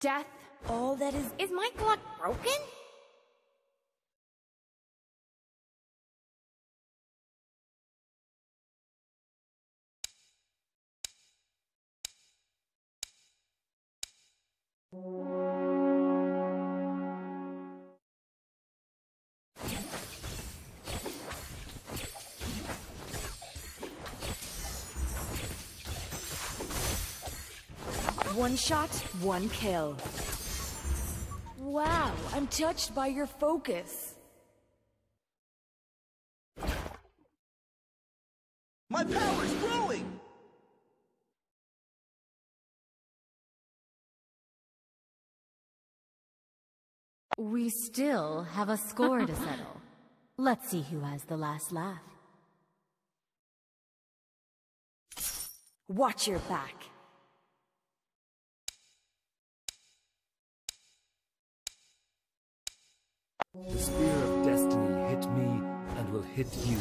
Death, all that is— Is my clock broken? One shot, one kill. Wow, I'm touched by your focus. My power's growing! We still have a score to settle. Let's see who has the last laugh. Watch your back. The spear of destiny hit me and will hit you.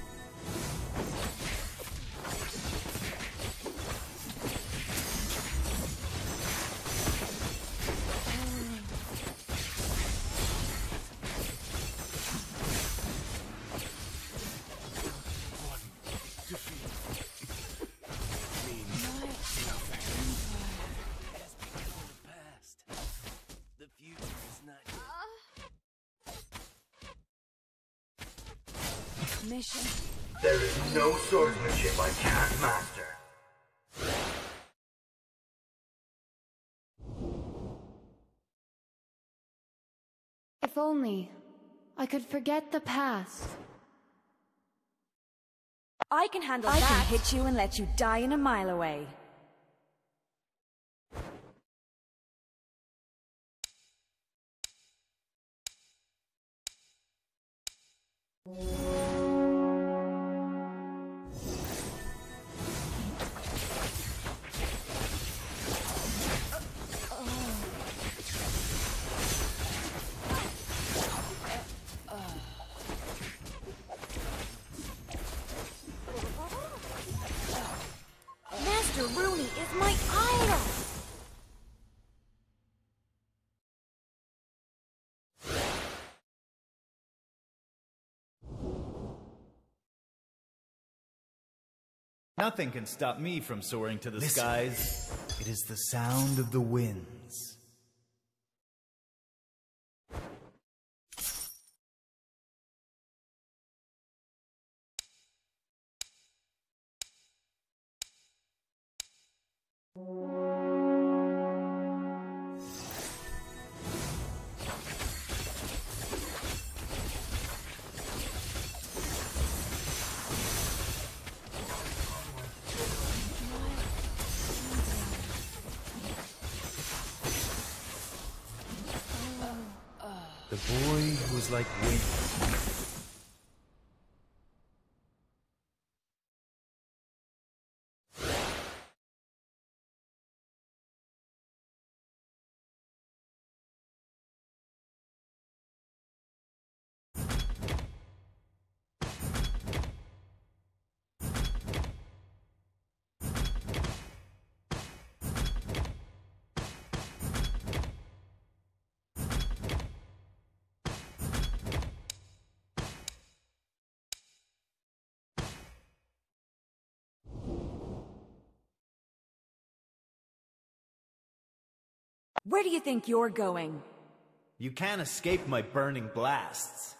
Mission. There is no swordsmanship I can't master. If only I could forget the past. I can handle that. I can hit you and let you die in a mile away. Master Rooney is my idol! Nothing can stop me from soaring to the skies. It is the sound of the winds. The boy who was like wind. Where do you think you're going? You can't escape my burning blasts.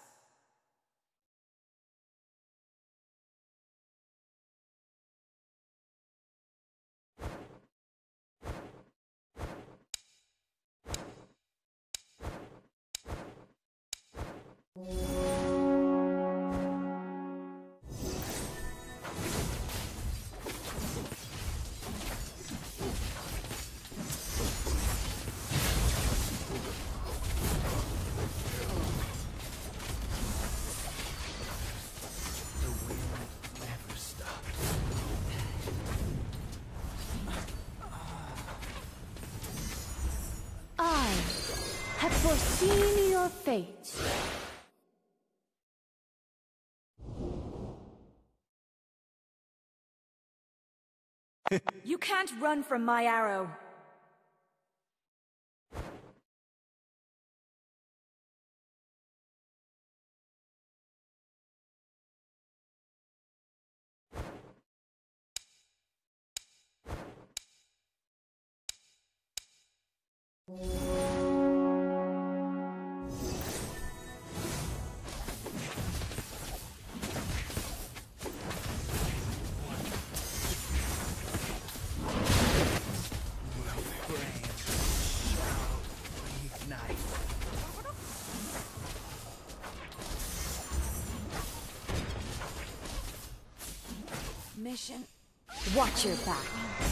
I have foreseen your fate. You can't run from my arrow. mission. Watch your back.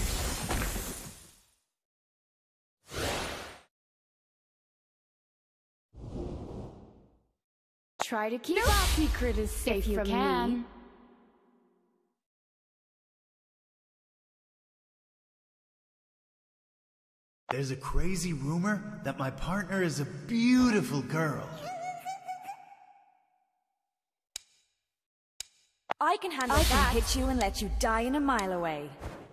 Try to keep our secret as safe If you from can. me. There's a crazy rumor that my partner is a beautiful girl. I can handle that. I can hit you and let you die in a mile away.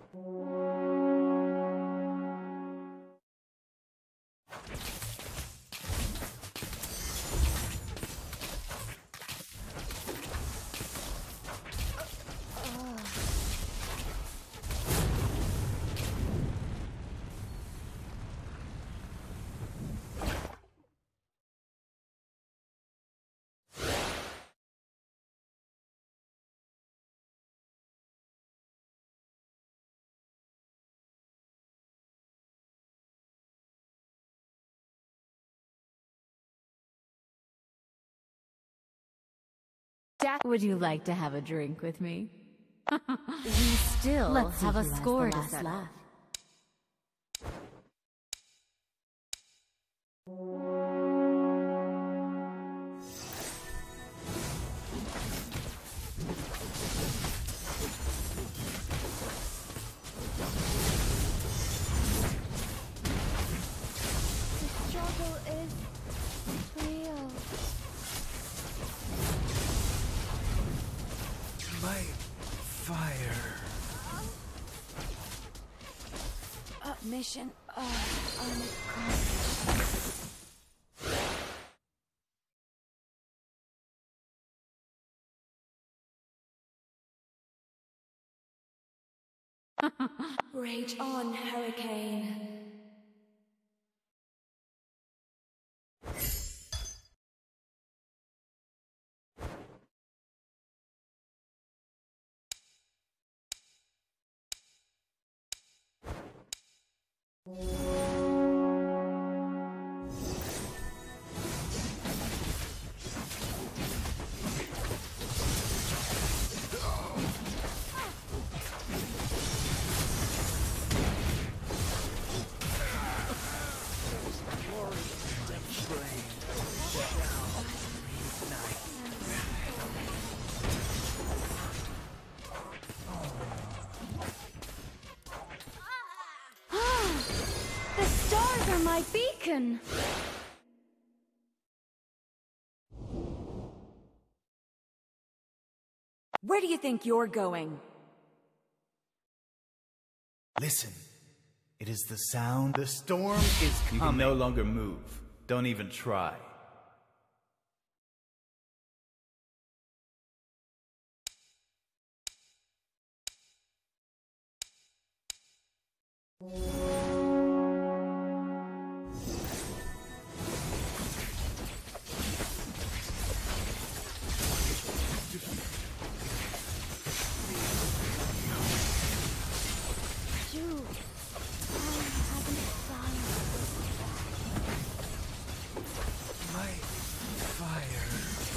Would you like to have a drink with me? We still have a score to settle. The struggle is real. My fire. Mission unaccomplished. Rage on, Hurricane. The stars are my beacon. Where do you think you're going? Listen, it is the sound. The storm is coming. You can no longer move. Don't even try. My fire.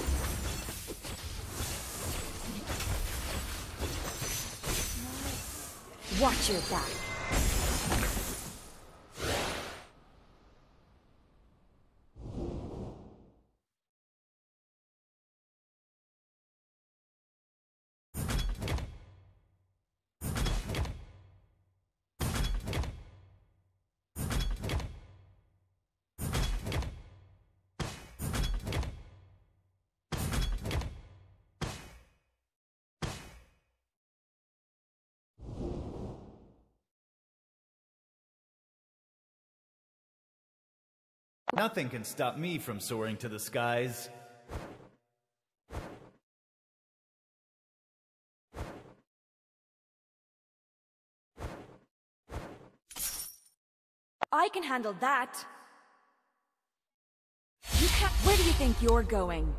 Watch your back. Nothing can stop me from soaring to the skies. I can handle that. You can't. Where do you think you're going?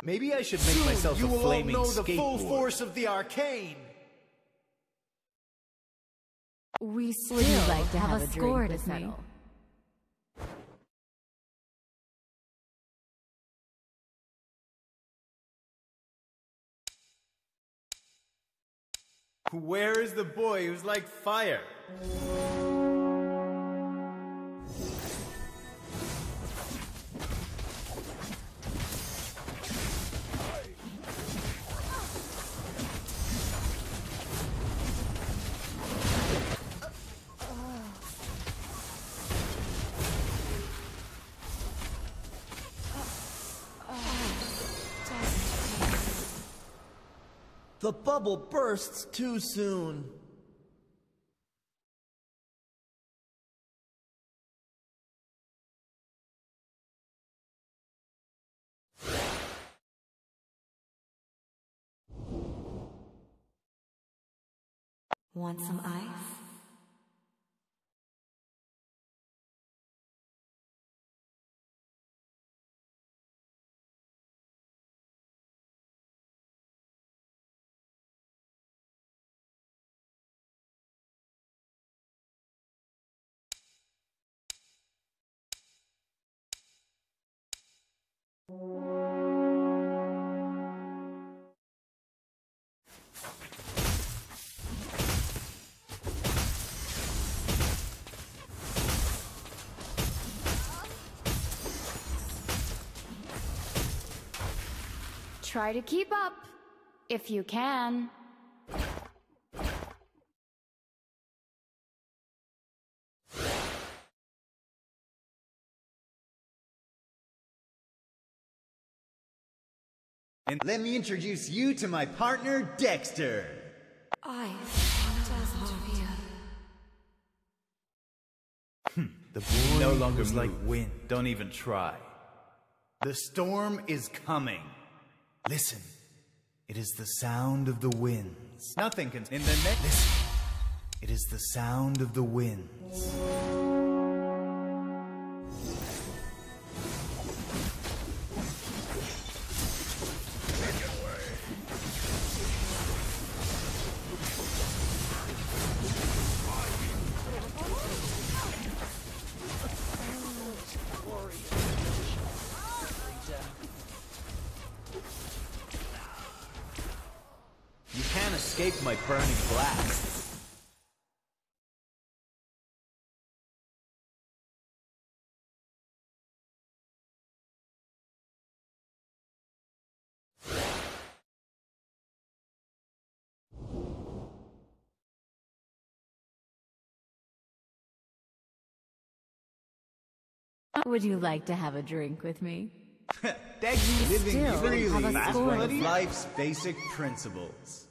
Maybe I should make myself you a will all flaming know the full skateboard. force of the arcane. We still Would you like to have have a a score drink to with me? settle. Where is the boy who's like fire? The bubble bursts too soon. Want some ice? Try to keep up, if you can. And let me introduce you to my partner, Dexter. The boy no longer was like wind. Don't even try. The storm is coming. Listen. It is the sound of the winds. Nothing can... In the next... Listen. It is the sound of the winds. You can't escape my burning blasts. Would you like to have a drink with me? Dexter living still freely have a is score one to of settle. life's basic principles.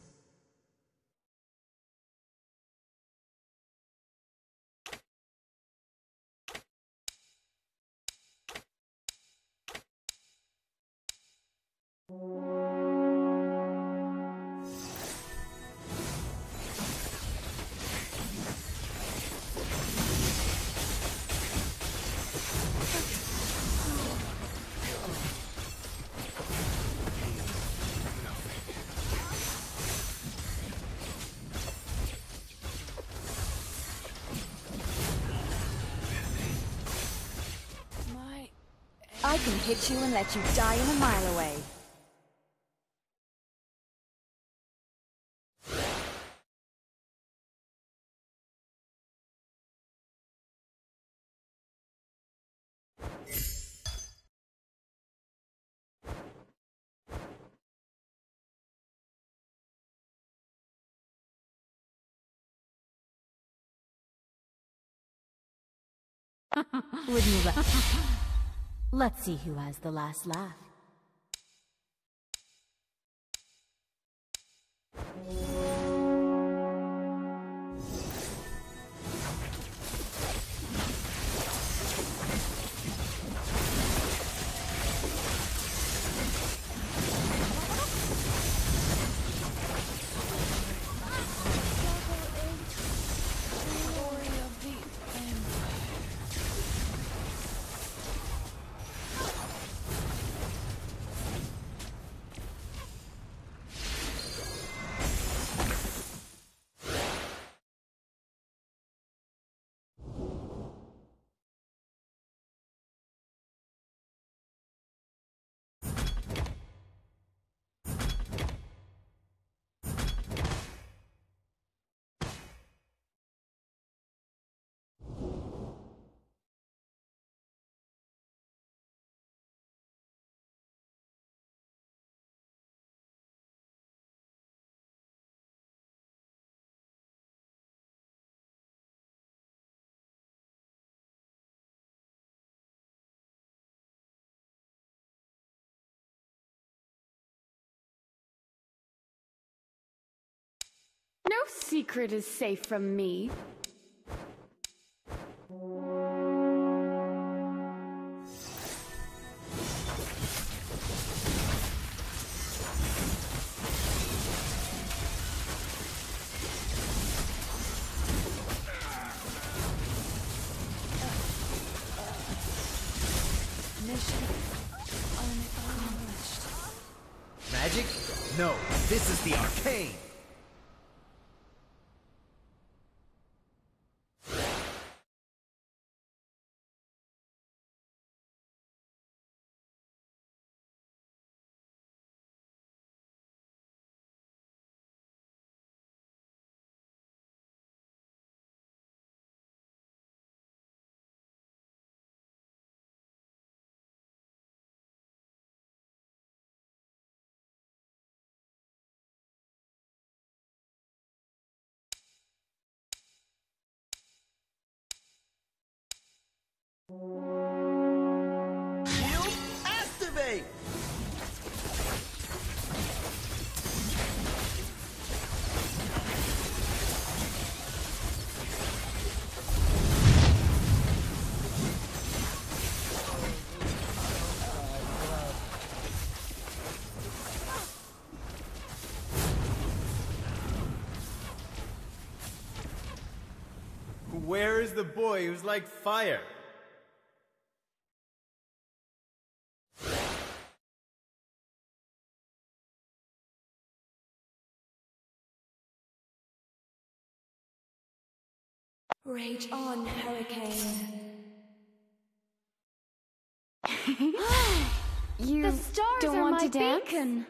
I can hit you and let you die in a mile away. Would you like... Let's see who has the last laugh. secret is safe from me. Magic? No, this is the arcane! Shield activate! Where is the boy who's like fire? Rage on, Hurricane. You The stars don't are want my to dance? beacon.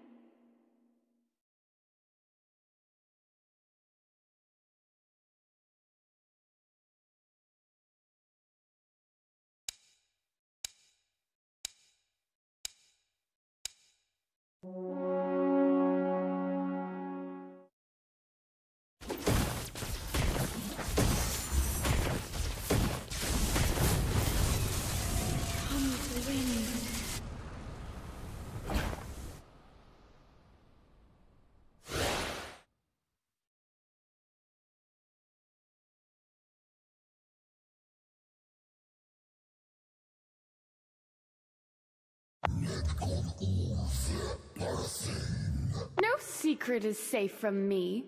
No secret is safe from me.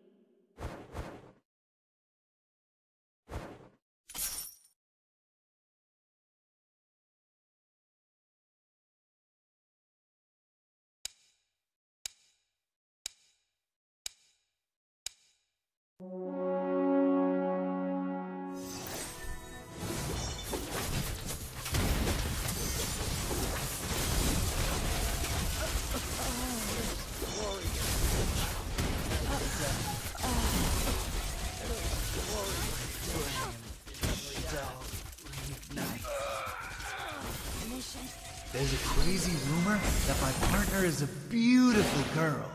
There's a crazy rumor that my partner is a beautiful girl.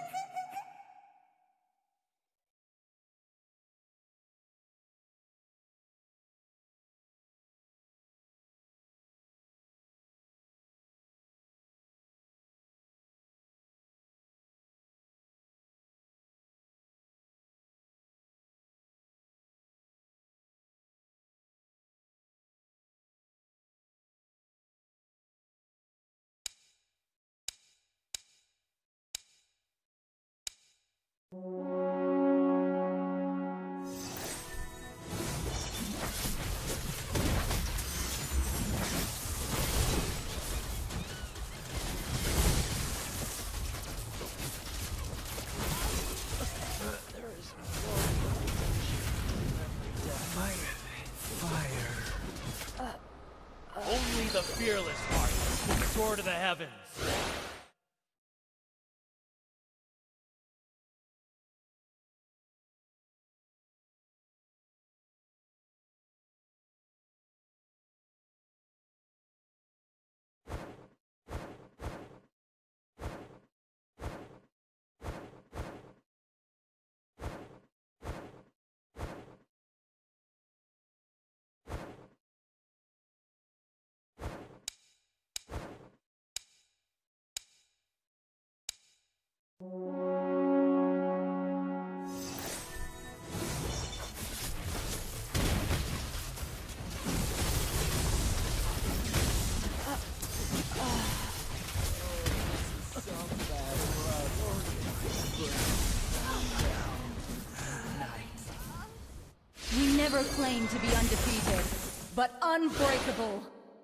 Only the fearless heart can soar to the heavens. never claimed to be undefeated, but unbreakable.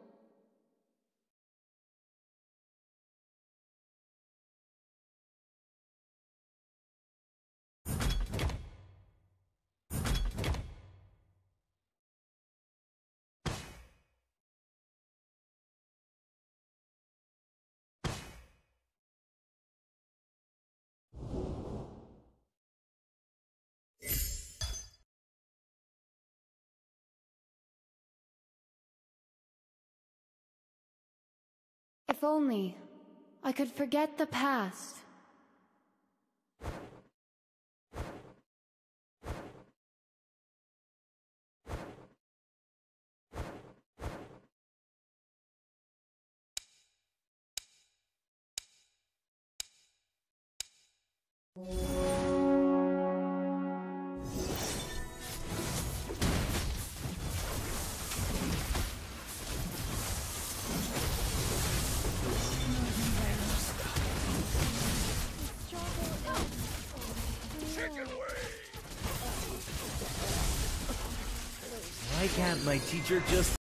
If only I could forget the past. Why can't my teacher just